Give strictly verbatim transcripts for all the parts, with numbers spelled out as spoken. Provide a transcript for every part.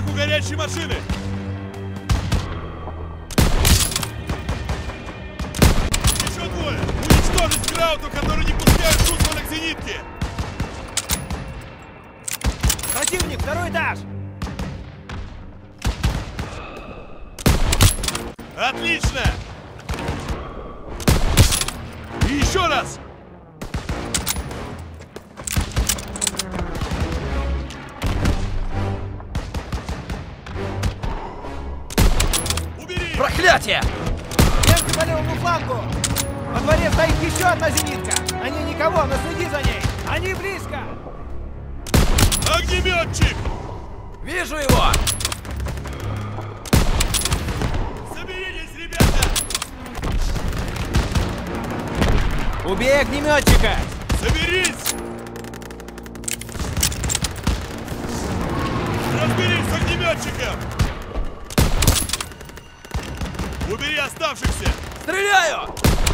как у горящей машины! Еще двое! Уничтожить Крауту, который не пускает Зусмана к зенитке! Противник, второй этаж! Отлично! И еще раз! Убери! Проклятие! Немцы по левому флангу! Во дворе стоит еще одна зенитка! Они никого, но следи за ней! Они близко! Огнеметчик! Вижу его! Соберитесь, ребята! Убей огнеметчика! Соберись! Разберись с огнеметчиком! Убери оставшихся! Стреляю!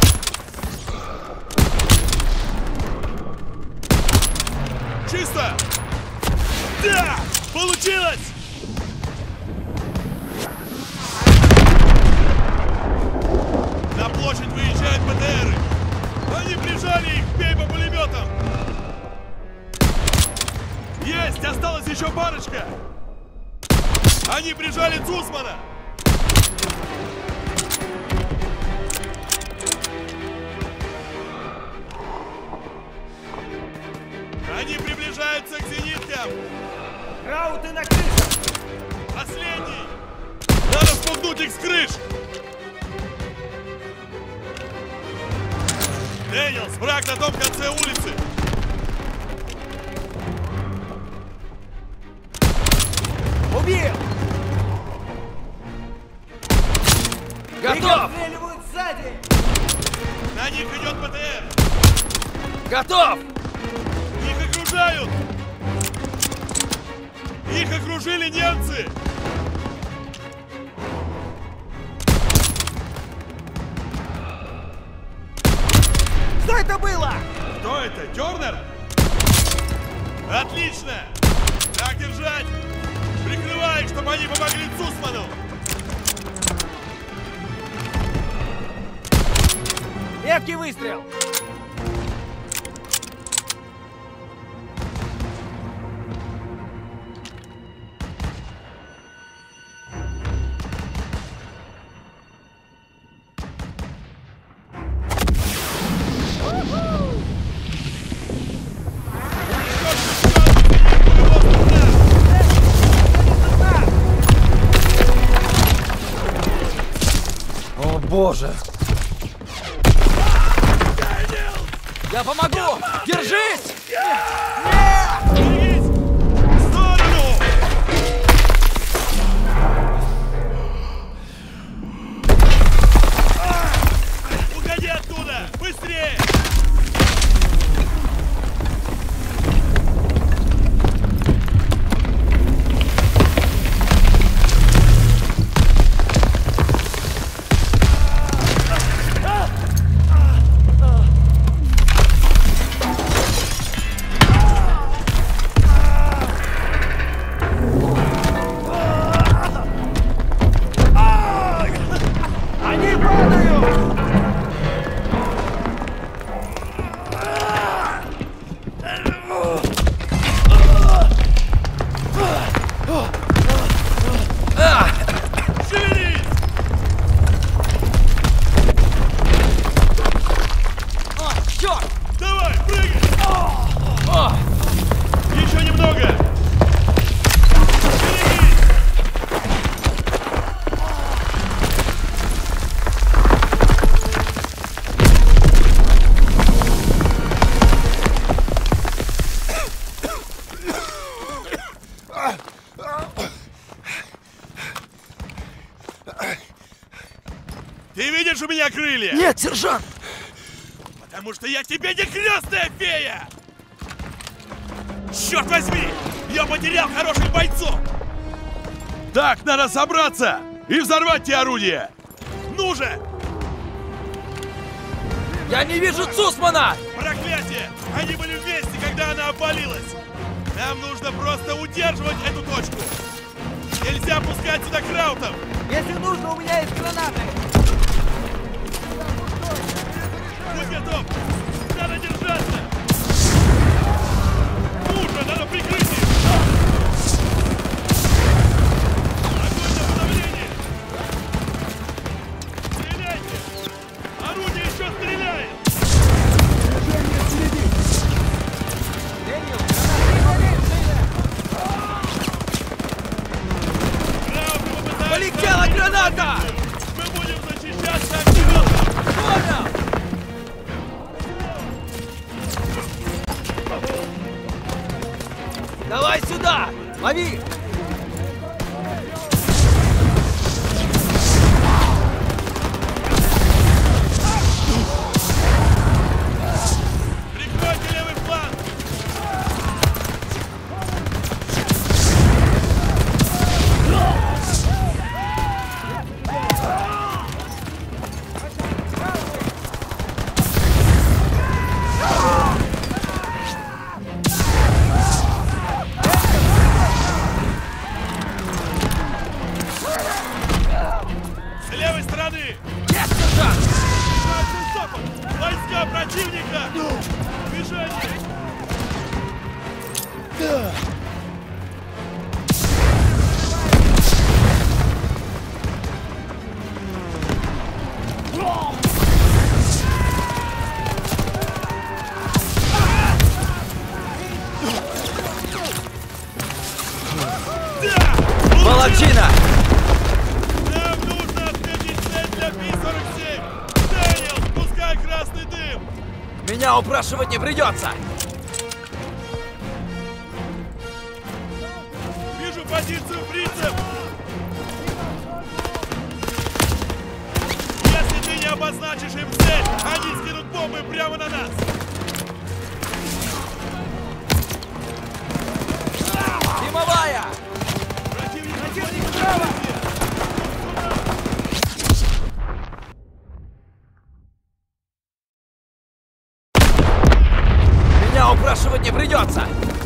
Чисто! Да! Получилось! На площадь выезжают БТРы! Они прижали их! Бей по пулеметам! Есть! Осталась еще парочка! Они прижали Зусмана! Они приближаются к зениткам! Крауты на крыше! Последний! Надо спугнуть их с крыш! Дэниелс, враг на том конце улицы! Убил! Готов! Стреливают сзади! На них идет БТР! Готов! Их окружают! Их окружили немцы! Что это было? Кто это? Тернер? Отлично! Так держать! Прикрывай их, чтобы они помогли Зусману! Легкий выстрел! О боже! Я помогу! Держись! Берегись! В сторону! Уходи оттуда! Быстрее! Они падают! Шевелись! О, черт! Давай, прыгай! О! Еще немного! Берегись! Ты видишь у меня крылья? Нет, сержант! Потому что я тебе не крестная фея! Черт возьми! Я потерял хороших бойцов! Так, надо собраться и взорвать те орудия! Ну же! Я не вижу Зусмана! Проклятие! Они были вместе, когда она обвалилась! Нам нужно просто удерживать эту точку! Нельзя пускать сюда краутов! Если нужно, у меня есть гранаты! Будь готов! Надо держаться! Нужно, надо прикрытие! Огонь на подавление! Стреляйте! Орудие еще стреляет! Дэниел, Крауты попытаются... Полетела граната! Мы будем защищаться огнеметом! Понял! Давай сюда! Лови! Прикройте левый фланг! С левой стороны! Есть, сержант! Красный запад! Войска противника! Движение! Молодчина! Нам нужно отметить цель для Пи сорок семь! Дэниел, спускай красный дым! Меня упрашивать не придется! Вижу позицию фрицев! Если ты не обозначишь им цель, они скинут бомбы прямо на нас! Дымовая! Противник, противник справа! Меня упрашивать не придется!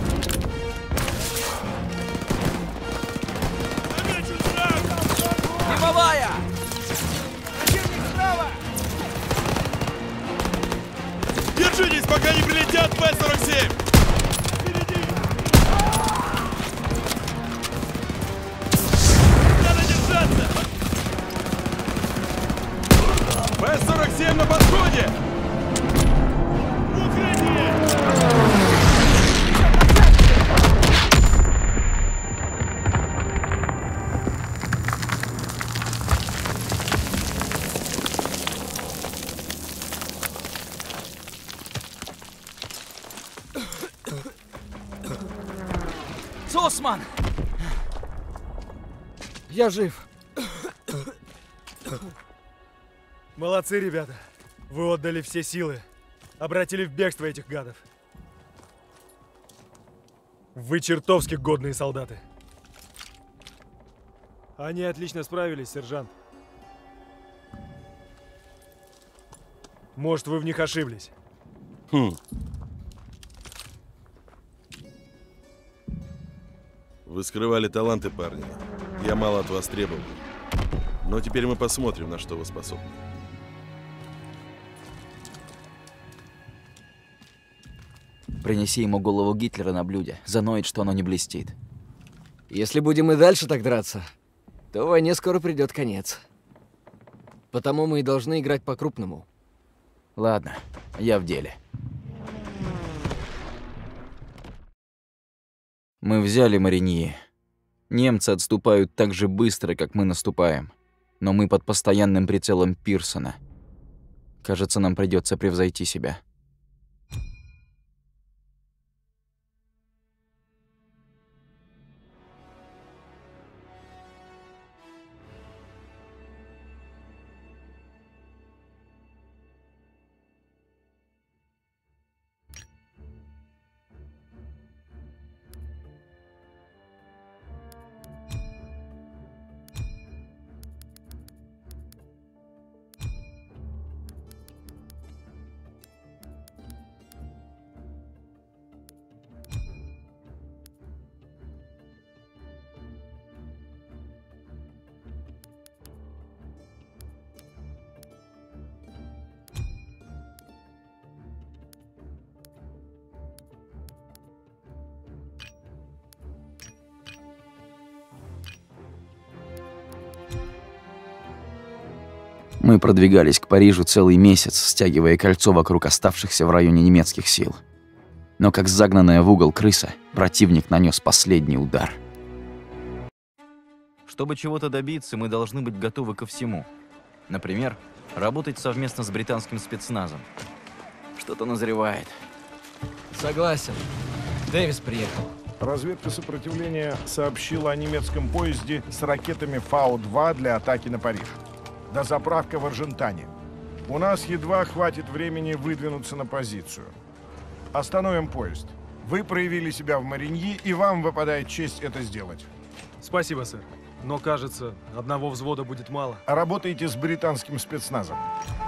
Замечу сразу! Дымовая! противник справа! Держитесь, пока не прилетят Пэ сорок семь! Впереди! Надо держаться! Пэ сорок семь на подходе! В укрытие! Сусман! Я жив. Молодцы, ребята. Вы отдали все силы. Обратили в бегство этих гадов. Вы чертовски годные солдаты. Они отлично справились, сержант. Может, вы в них ошиблись. Хм. Вы скрывали таланты, парни. Я мало от вас требовал. Но теперь мы посмотрим, на что вы способны. Принеси ему голову Гитлера на блюде. Заноет, что оно не блестит. Если будем и дальше так драться, то войне скоро придет конец. Потому мы и должны играть по-крупному. Ладно, я в деле. Мы взяли Мариньи. Немцы отступают так же быстро, как мы наступаем. Но мы под постоянным прицелом Пирсона. Кажется, нам придется превзойти себя. Мы продвигались к Парижу целый месяц, стягивая кольцо вокруг оставшихся в районе немецких сил. Но как загнанная в угол крыса, противник нанес последний удар. Чтобы чего-то добиться, мы должны быть готовы ко всему. Например, работать совместно с британским спецназом. Что-то назревает. Согласен. Дэвис приехал. Разведка сопротивления сообщила о немецком поезде с ракетами Фау два для атаки на Париж. Дозаправка в Аржентане. У нас едва хватит времени выдвинуться на позицию. Остановим поезд. Вы проявили себя в Мариньи, и вам выпадает честь это сделать. Спасибо, сэр. Но, кажется, одного взвода будет мало. Работаете с британским спецназом.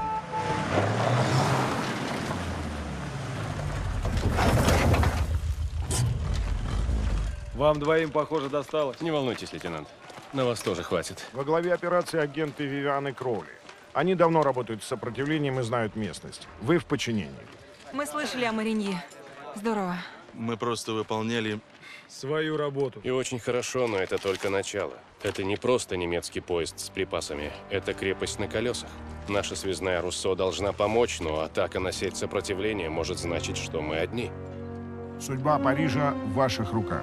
Вам двоим, похоже, досталось. Не волнуйтесь, лейтенант. На вас тоже хватит. Во главе операции агенты Вивиан и Кроули. Они давно работают с сопротивлением и знают местность. Вы в подчинении. Мы слышали о Мариньи. Здорово. Мы просто выполняли... Свою работу. И очень хорошо, но это только начало. Это не просто немецкий поезд с припасами. Это крепость на колесах. Наша связная Руссо должна помочь, но атака на сеть сопротивления может значить, что мы одни. Судьба Парижа в ваших руках.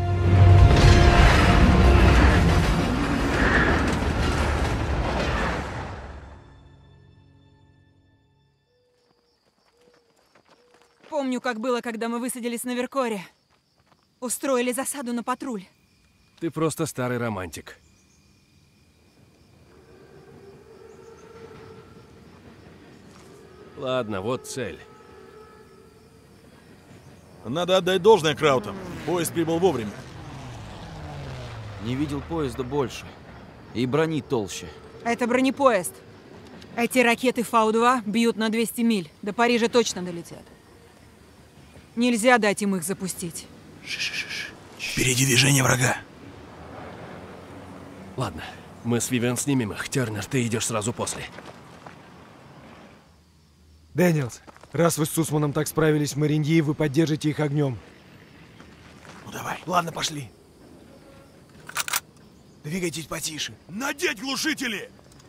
Помню, как было, когда мы высадились на Веркоре. Устроили засаду на патруль. Ты просто старый романтик. Ладно, вот цель. Надо отдать должное Краутам. Поезд прибыл вовремя. Не видел поезда больше. И брони толще. Это бронепоезд. Эти ракеты Фау два бьют на двести миль. До Парижа точно долетят. Нельзя дать им их запустить. Ш-ш-ш. Впереди движение врага. Ладно, мы с Вивиан снимем их. Тернер, ты идешь сразу после. Дэниелс, раз вы с Сусманом так справились в Мариньи, вы поддержите их огнем. Ну давай. Ладно, пошли. Двигайтесь потише. Надеть глушители!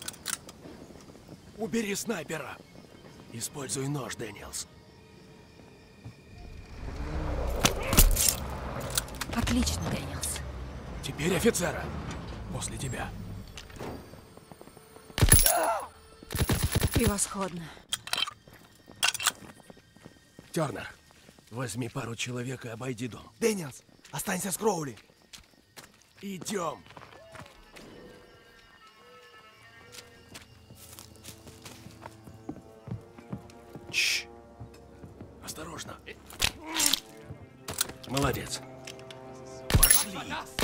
Убери снайпера. Используй нож, Дэниелс. Отлично, Дэниелс. Теперь офицера. После тебя. Превосходно. Тернер, возьми пару человек и обойди дом. Дэниелс, останься с Кроули. Идем. Чш. Осторожно. Молодец. Пошли.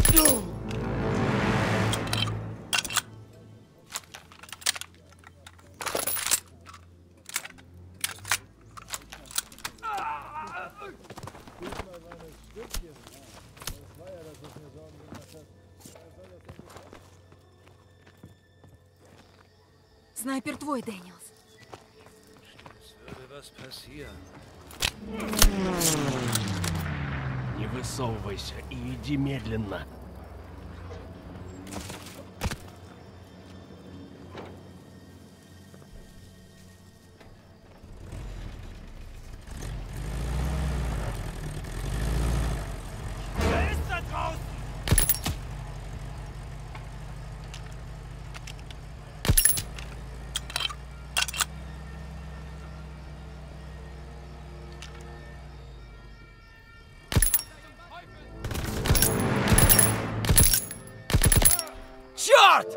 Снайпер твой, Дэниелс. Не высовывайся и иди медленно. Черт!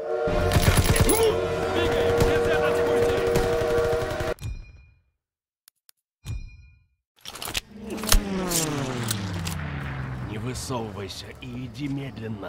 Не высовывайся и иди медленно.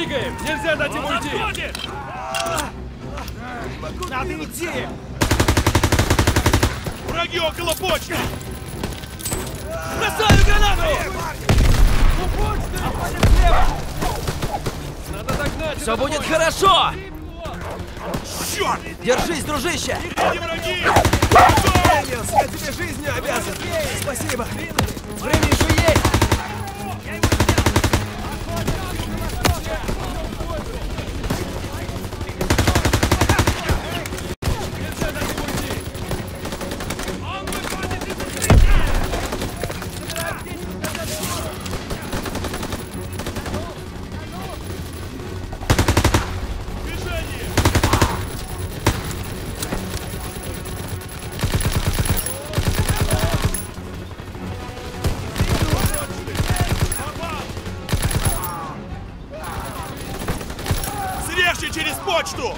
Двигаем! Нельзя дать ему уйти! Надо идти! Враги около почты! Бросаю гранату! Надо догнать! Все будет хорошо! Черт! Держись, дружище! Впереди враги! Дэниелс, я тебе жизнью обязан! Спасибо! Время еще есть! Срежьте через почту!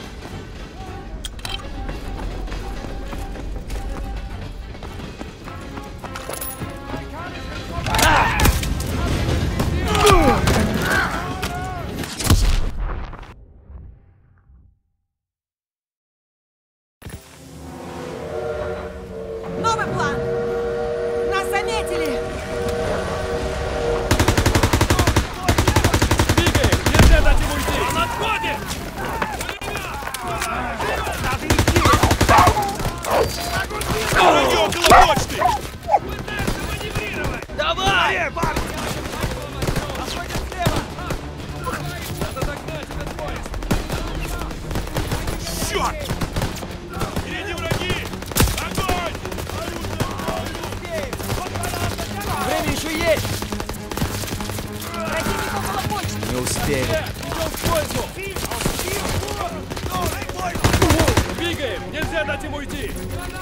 Новый план! Нас заметили! Двигаем! Нельзя дать ему уйти! Он отходит! Враги около почты! Давай! Черт! Впереди враги! Огонь! Время еще есть! Противник около почты! Не успели. Идем к поезду! Двигаем! Нельзя дать ему уйти!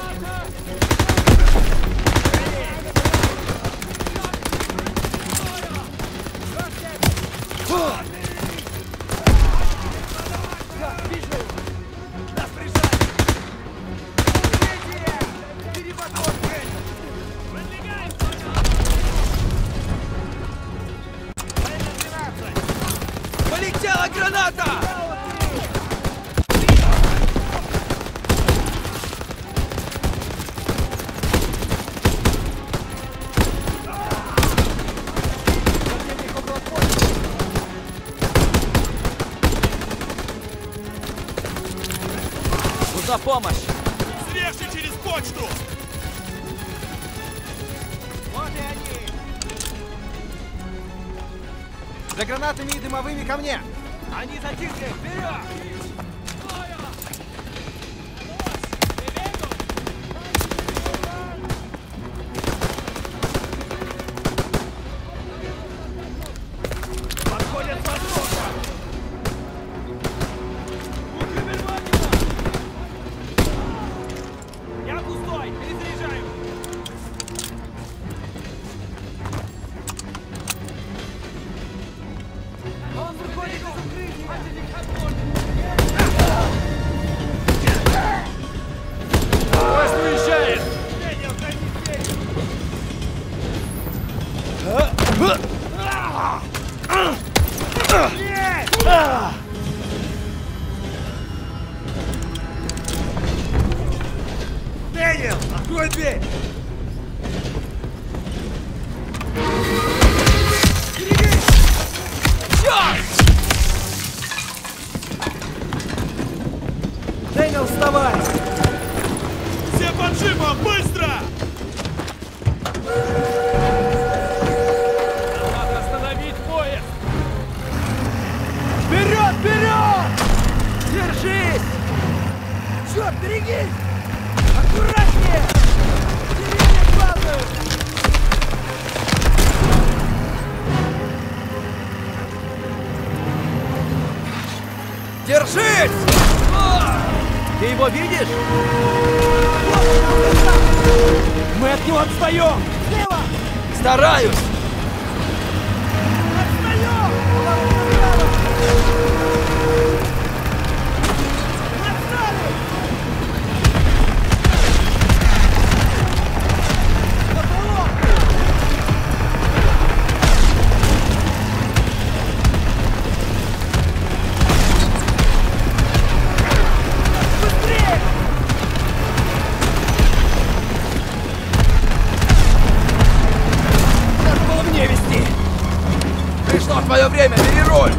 Полетела граната! Нужна помощь! Срежьте через почту! Вот и они! За гранатами и дымовыми ко мне! Они затихли! Вперед! Подходят с востока! Я пустой! Перезаряжаю! Он выходит из укрытия! Поезд уезжает! Дэниел, открой дверь! Дэниел, вставай! Все под джипом! Быстро! Надо остановить поезд! Вперед, вперед! Держись! Черт, берегись! Аккуратнее! Деревья падают! Держись! Ты его видишь? Мы от него отстаем! Слева! Стараюсь! Отстаем! Направо! Отстали! Потолок! Пришло твое время, бери руль!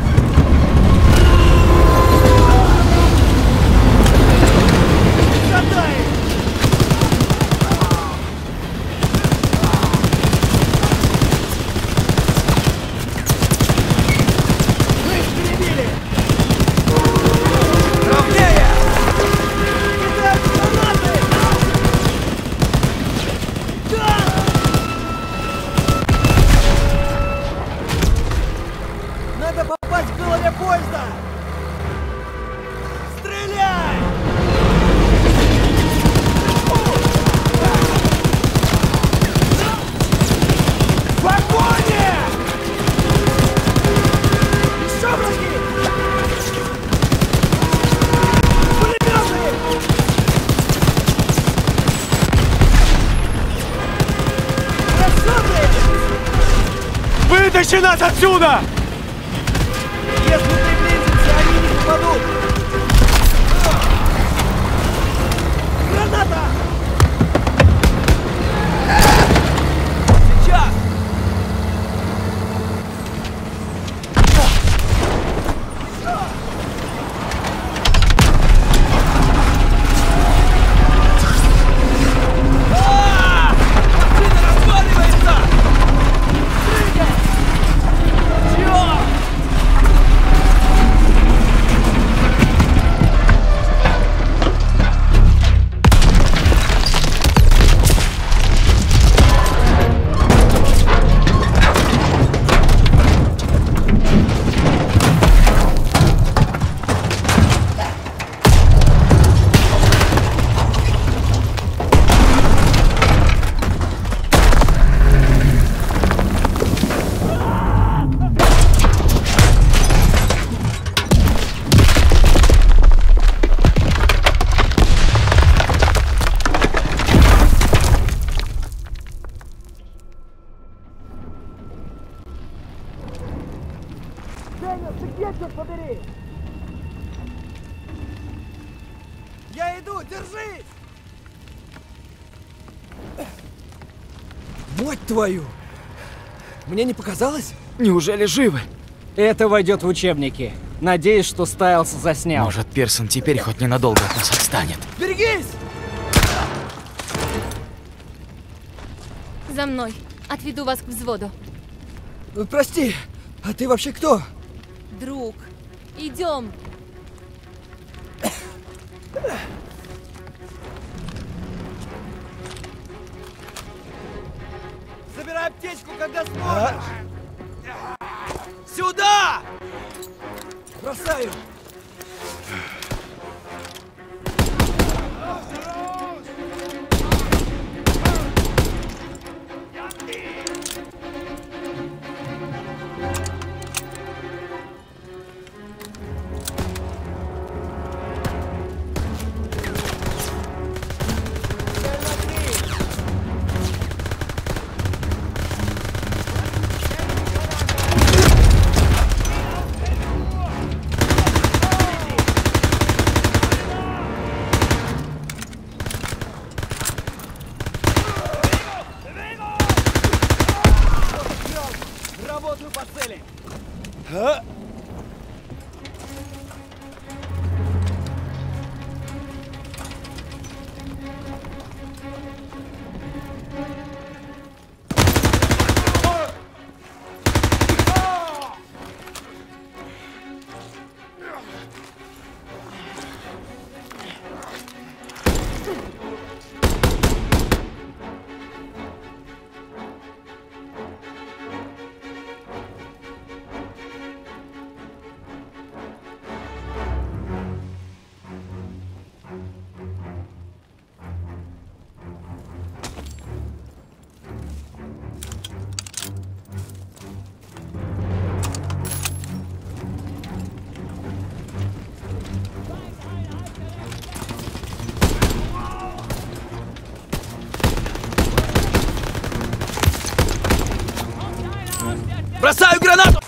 Вытащи нас отсюда! Если приблизимся, они не попадут! Граната! Сейчас! А! Машина разваливается! Прыгай! Чёрт! Я иду, держись! Мать твою! Мне не показалось? Неужели живы? Это войдет в учебники. Надеюсь, что Стайлс заснял. Может, Пирсон теперь хоть ненадолго от нас отстанет. Берегись! За мной. Отведу вас к взводу. Прости, а ты вообще кто? Друг, идем. Забирай аптечку, когда сможешь! Сюда! Бросаю! Работаю по цели! А? Бросаю гранату!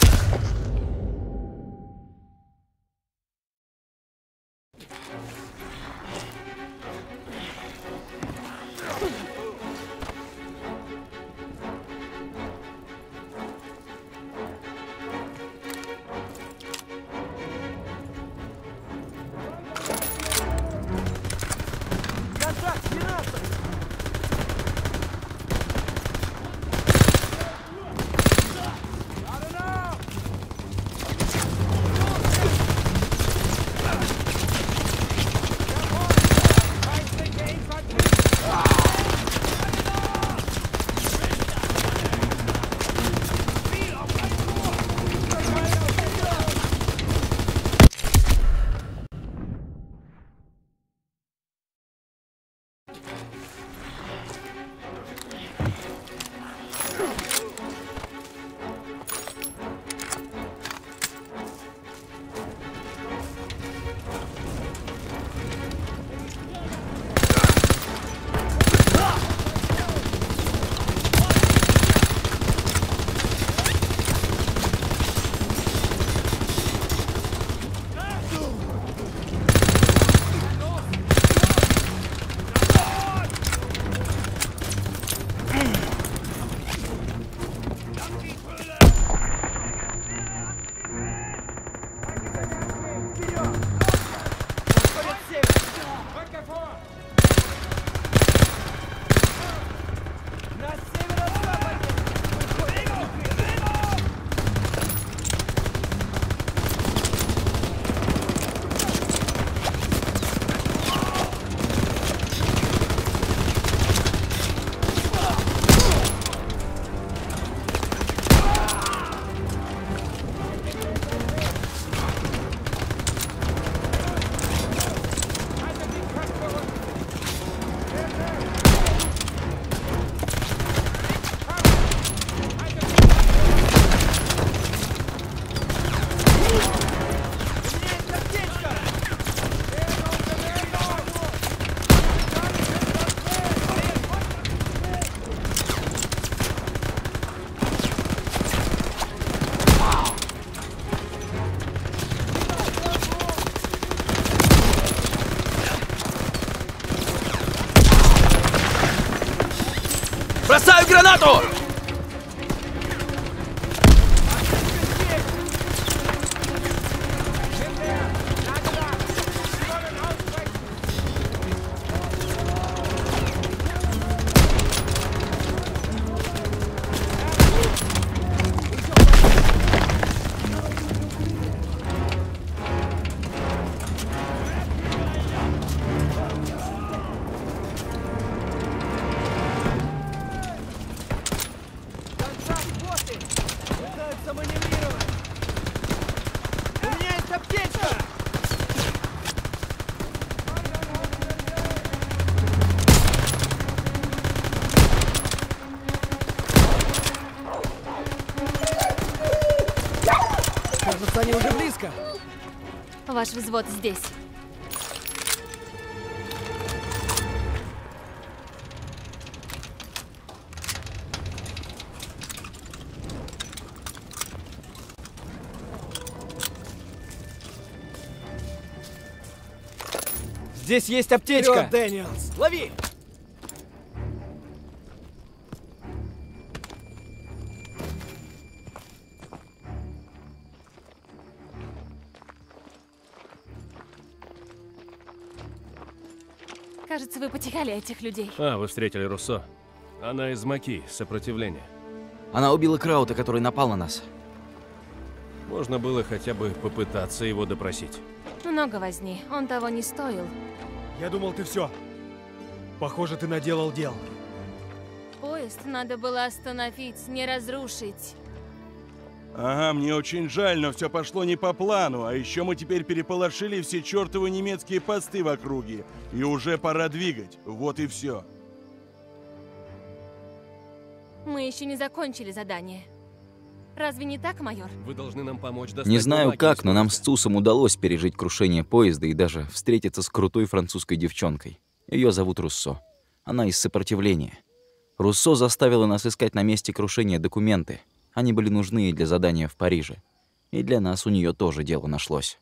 гранату! Кажется, они уже близко. Ваш взвод здесь. Здесь есть аптечка. Вперед, Дэниелс! Лови! Кажется, вы потеряли этих людей. А, вы встретили Руссо. Она из Маки, сопротивление. Она убила Краута, который напал на нас. Можно было хотя бы попытаться его допросить. Много возни, он того не стоил. Я думал, ты все. Похоже, ты наделал дел. Поезд надо было остановить, не разрушить. Ага, мне очень жаль, но все пошло не по плану. А еще мы теперь переполошили все чертовы немецкие посты в округе. И уже пора двигать. Вот и все. Мы еще не закончили задание. Разве не так, майор? Вы должны нам помочь достать Не знаю бумаги как, из но нам с поезда. Цусом удалось пережить крушение поезда и даже встретиться с крутой французской девчонкой. Ее зовут Руссо. Она из сопротивления. Руссо заставила нас искать на месте крушения документы. Они были нужны и для задания в Париже. И для нас у нее тоже дело нашлось.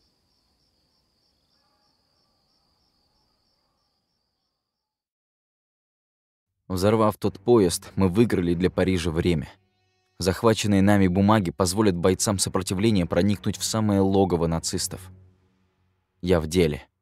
Взорвав тот поезд, мы выиграли для Парижа время. Захваченные нами бумаги позволят бойцам сопротивления проникнуть в самое логово нацистов. Я в деле.